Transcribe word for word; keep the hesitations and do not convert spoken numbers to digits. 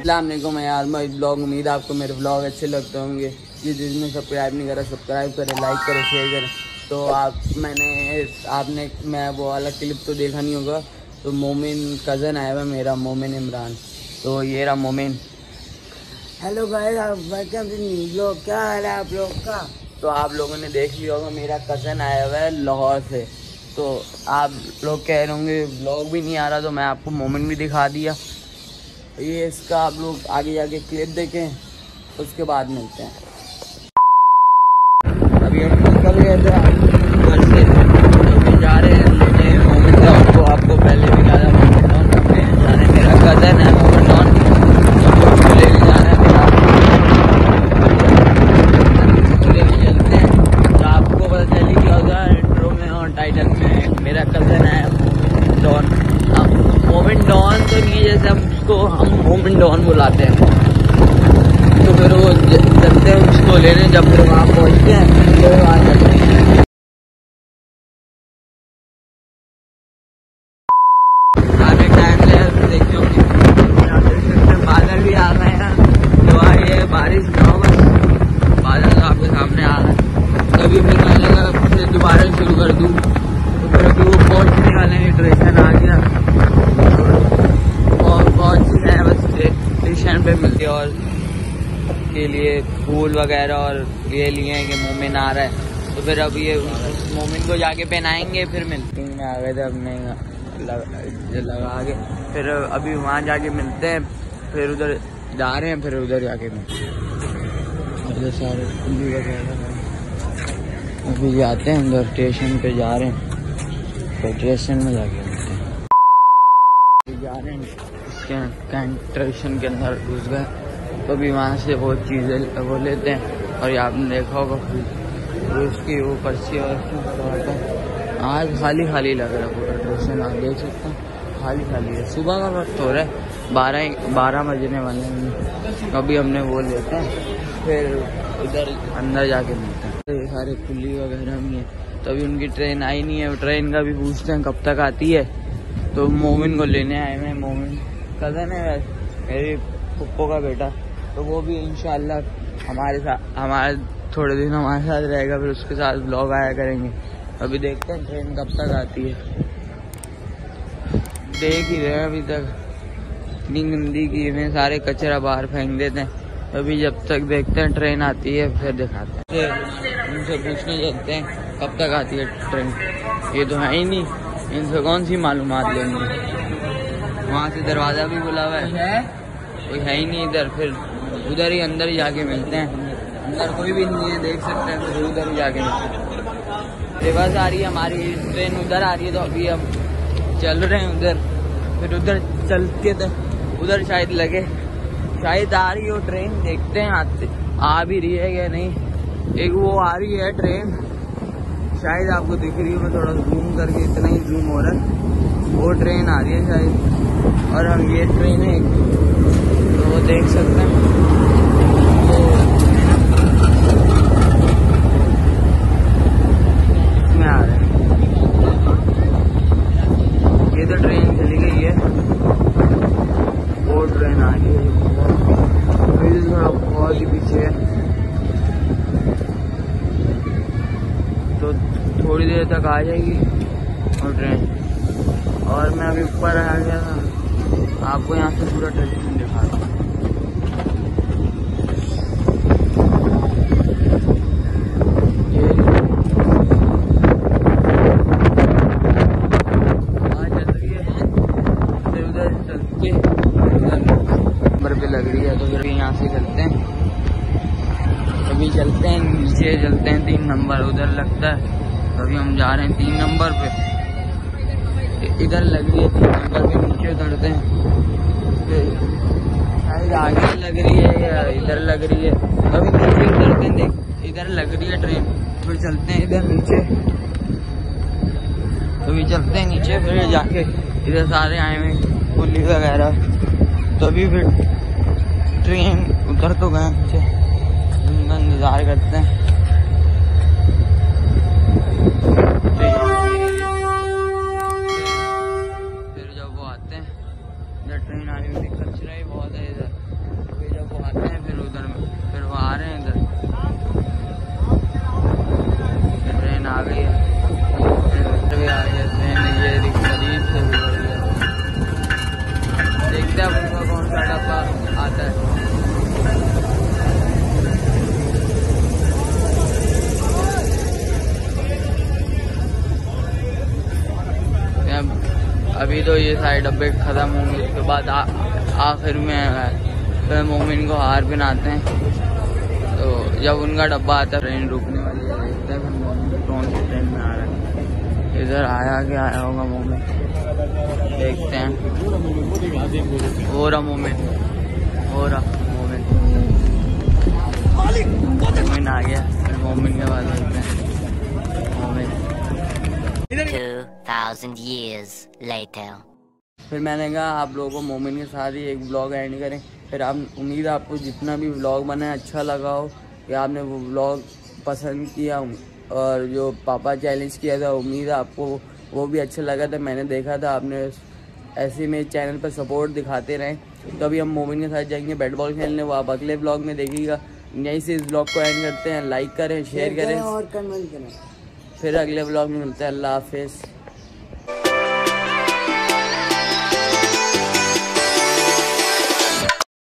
अस्सलाम वालेकुम यार, मैं ब्लॉग उम्मीद आपको मेरे ब्लॉग अच्छे लगते होंगे। ये जिसने सब्सक्राइब नहीं करा सब्सक्राइब करें, लाइक करें, शेयर करें। तो आप मैंने आपने मैं वो वाला क्लिप तो देखा नहीं होगा। तो मोमिन कज़न आया हुआ मेरा, मोमिन इमरान। तो ये रहा मोमिन। हेलो गाइस, आप वेलकम टू न्यू ब्लॉग। क्या हाल है आप लोग का? तो आप लोगों ने देख लिया होगा, मेरा कज़न आया हुआ है लाहौर से। तो आप लोग कह रहे होंगे ब्लॉग भी नहीं आ रहा, तो मैं आपको मोमेंट भी दिखा दिया। ये इसका आप लोग आगे जाके क्लिप देखें, उसके बाद मिलते हैं। अभी हम निकल गए थे घर से, तो जा रहे हैं लेने मोमेंट को। आपको आपको पहले भी कहा था मोमेंट डॉन हमें जा रहे हैं। मेरा कज़न है मोमेंट डॉन, तो ले जाना है मेरा, ले भी चलते हैं। तो आपको पता चली क्या होगा इंट्रो में और टाइटल में, मेरा कज़न है मोमेंट डॉन। मोमेंट डॉन तो नहीं है, जैसे हम उसको हम मोमेंट डॉन बुलाते हैं। तो फिर वो चलते हैं उसको लेने। जब फिर वहाँ पहुँचते हैं तो आ जाते हैं। आगे टाइम ले देखते हो बादल भी आ रहे हैं। तो आइए बारिश ना हो, बस बादल तो आपके सामने आ रहा है। तभी फिर मैं लगा फिर दोबारा शुरू कर दूँ। तो फिर अभी वो पहुँचने वाले हैं, ट्रेन आ गया और पहुँच गए हैं। बस स्टेशन पे मिलती है और के लिए फूल वगैरह और ये लिए हैं कि मोमिन आ रहा है। तो फिर अब ये मोमिन को जाके पहनाएंगे, फिर मिलते हैं। आ गए थे अपने लगा, लगा के, फिर अभी वहाँ जाके मिलते हैं। फिर उधर जा रहे हैं, फिर उधर जाके मिलते हैं। सारे वगैरह अभी जाते हैं उधर स्टेशन पे जा रहे हैं, फिर स्टेशन में जाके मिलते हैं। जा रहे हैं स्टेशन के अंदर घुस गए, तो भी वहाँ से वो चीज़ें वो लेते हैं। और ये आपने देखा होगा उसकी वो पर्ची और आज खाली खाली लग रहा है पूरा स्टेशन। आप देख सकते हैं खाली खाली है। सुबह का वक्त हो रहा है, बारह बारह बजने वाले हैं। अभी हमने वो लेते हैं, फिर उधर अंदर जाके मिलते हैं। तो ये सारे खुली वगैरह भी हैं। तो अभी उनकी ट्रेन आई नहीं है, ट्रेन का भी पूछते हैं कब तक आती है। तो मोमिन को लेने आए हैं। मोमिन कज़न है मेरी पुप्पो का बेटा, तो वो भी इंशाल्लाह हमारे साथ हमारे थोड़े दिन हमारे साथ रहेगा। फिर उसके साथ ब्लॉग आया करेंगे। अभी देखते हैं ट्रेन कब तक आती है। देख ही रहे हैं अभी तक इतनी गंदी की में सारे कचरा बाहर फेंक देते हैं। अभी जब तक देखते हैं ट्रेन आती है फिर दिखाते हैं। उनसे पूछने चलते हैं कब तक आती है ट्रेन। ये तो है ही नहीं, इनसे कौन सी मालूमात लेंगे। वहाँ से दरवाज़ा भी खुला हुआ है, कोई है ही नहीं इधर। फिर उधर ही अंदर ही जाके मिलते हैं। अंदर कोई भी नहीं है, देख सकते हैं। फिर उधर ही जाके मिलते हैं। रिवर्स आ रही है हमारी ट्रेन, उधर आ रही है। तो अभी हम चल रहे हैं उधर, फिर उधर चलते थे। उधर शायद लगे, शायद आ रही हो ट्रेन, देखते हैं आते आ भी रही है या नहीं। एक वो आ रही है ट्रेन, शायद आपको दिख रही है। मैं थोड़ा जूम करके, इतना ही जूम हो रहा है। वो ट्रेन आ रही है शायद, और हम ये ट्रेन है तो वो देख सकते हैं। तो इसमें आ रहे हैं, ये तो ट्रेन चली गई है। वो ट्रेन आ रही है, थोड़ा बहुत ही पीछे है। तो थोड़ी देर तक आ जाएगी और ट्रेन। और मैं अभी ऊपर आ गया था, आपको यहाँ से पूरा ट्रेन दिखा रहा हूँ। हवा चल रही है, फिर उधर चल के नंबर पे लग रही है। तो फिर यहाँ से चलते हैं, अभी चलते हैं नीचे, चलते हैं तीन नंबर उधर लगता है। अभी हम जा रहे हैं तीन नंबर पे, इधर लग रही है तीन नंबर पे, नीचे उतरते हैं। शायद आगे लग रही है या इधर लग रही है। अभी नीचे उतरते हैं, देख इधर लग रही है ट्रेन। फिर चलते हैं इधर नीचे, अभी चलते हैं नीचे। फिर जाके इधर सारे आए हुए पुलिस वगैरह। तो अभी फिर ट्रेन उतर तो गए नीचे, उनका इंतजार करते हैं। फिर जब वो आते हैं, इधर ट्रेन आई हुई, कचरा ही बहुत है इधर। अभी तो ये सारे डब्बे ख़त्म होंगे, उसके बाद आखिर में फिर मोमिन को हार पहनाते हैं। तो जब उनका डब्बा आता है ट्रेन रुकने वाली है, देखते हैं फिर मोमिन कौन सी ट्रेन में आ रहा है। इधर आया कि आया होगा मोमिन, देखते हैं। हो रहा मोमिन, हो रहा मोमिन, मोमिन आ गया। फिर मोमिन के बाद देखते हैं मोमिन। two thousand years later. फिर मैंने कहा आप लोगों को मोमिन के साथ ही एक व्लॉग एंड करें। फिर आप उम्मीद है आपको जितना भी व्लॉग बना है अच्छा लगा हो, कि आपने वो व्लॉग पसंद किया, और जो पापा चैलेंज किया था उम्मीद है आपको वो भी अच्छा लगा था। मैंने देखा था आपने ऐसे में चैनल पर सपोर्ट दिखाते रहें। तो अभी हम मोमिन के साथ जाएंगे बैट बॉल खेलने, वो आप अगले व्लॉग में देखिएगा। यहीं से इस व्लॉग को एंड करते हैं। लाइक करें, शेयर करें और कमेंट करें। फिर अगले व्लॉग में मिलते हैं। अल्लाह हाफिज़।